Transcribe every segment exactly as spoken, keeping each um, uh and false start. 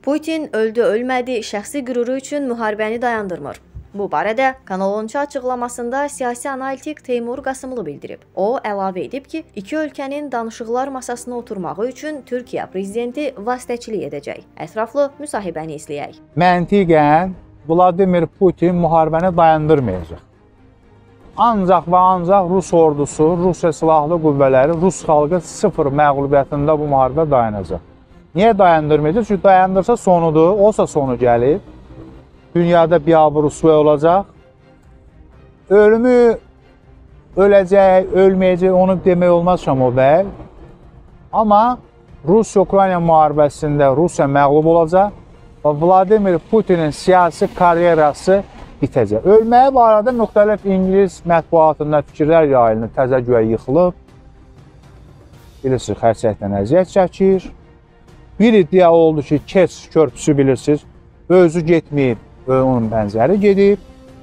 Putin öldü ölmədi, şəxsi qüruru üçün müharibəni dayandırmır. Bu barədə Kanal on iki açıqlamasında siyasi analitik Teymur Qasımlı bildirib. O, əlavə edib ki, iki ölkənin danışıqlar masasına oturmağı üçün Türkiyə prezidenti vasitəçilik edəcək. Ətraflı müsahibəni izləyək. Məntiqən Vladimir Putin müharibəni dayandırmayacaq. Ancaq və ancaq Rus ordusu, Rusiya silahlı qüvvələri, Rus xalqı sıfır məğlubiyyətində bu müharibə dayanacaq. Niyə dayandırmayacaq? Çünki dayandırsa sonudur, olsa sonu gəlir. Dünyada biabır rüsvay olacaq. Ölümü öləcək, ölməyəcək, onu demək olmaz Şamo bəy. Amma Rusiya-Ukrayna müharibəsində Rusiya məğlub olacaq və Vladimir Putinin siyasi karyerası bitəcək. Ölməyə barədə müxtəlif İngilis mətbuatında fikirlər yayılır, təzə güyə yıxılıb. Bilirsiniz, xərçəkdən əziyyət çəkir. Bir iddia oldu ki, Keç körpüsü bilirsiniz, özü getməyib, onun bənzəri gedib.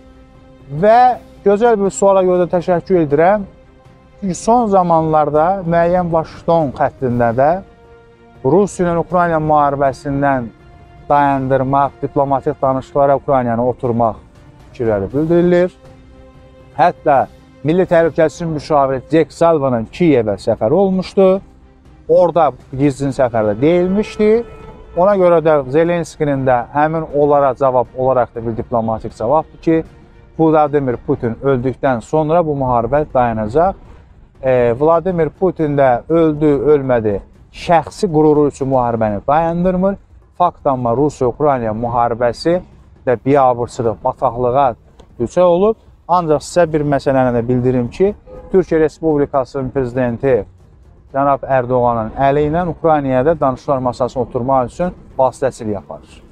Və gözəl bir suala görə də təşəkkür edirəm. Çünki son zamanlarda müəyyən Vaşinqton xəttində də Rusiya ilə Ukrayna müharibəsindən dayandırmaq, diplomatik danışıqlara Ukraynanı oturmaq fikirləri bildirilir. Hətta Milli Təhlükəsizlik müşaviri Jake Sullivan'ın Kiyevə səfəri olmuşdu. Orada gizlin səfərdə deyilmişdi. Ona görə də Zelenskinin də həmin onlara cavab olaraq da bir diplomatik cavabdır ki, Vladimir Putin öldükdən sonra bu müharibə dayanacaq. E, Vladimir Putin də öldü, ölmədi, şəxsi qüruru üçün müharibəni dayandırmır. Fakt amma Rusiya-Ukrayna müharibəsi də biabırsılıq, bataqlığa düşə olub. Ancaq sizə bir məsələni də bildirim ki, Türkiyə Respublikasının prezidenti Cənab Ərdoğanın əli ilə Ukraynaya da danışıqlar masasına oturmaq üçün vasitəçilik yapar.